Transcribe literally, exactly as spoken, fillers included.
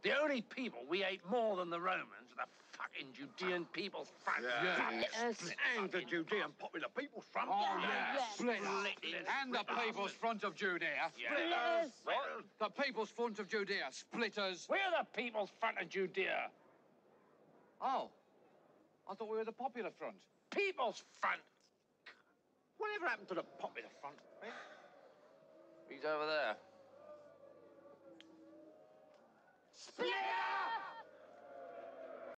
The only people we hate more than the Romans are the fucking Judean People's Front. Yeah. Yeah. Split And the fucking Judean Popular People's Front. Oh, yeah. Yeah. Split Split us. it. And the People's Front of Judea. Yeah. Splitters. What? The People's Front of Judea. Splitters. We're the People's Front of Judea. Oh. I thought we were the Popular Front. People's Front. Whatever happened to the Popular Front, eh? He's over there.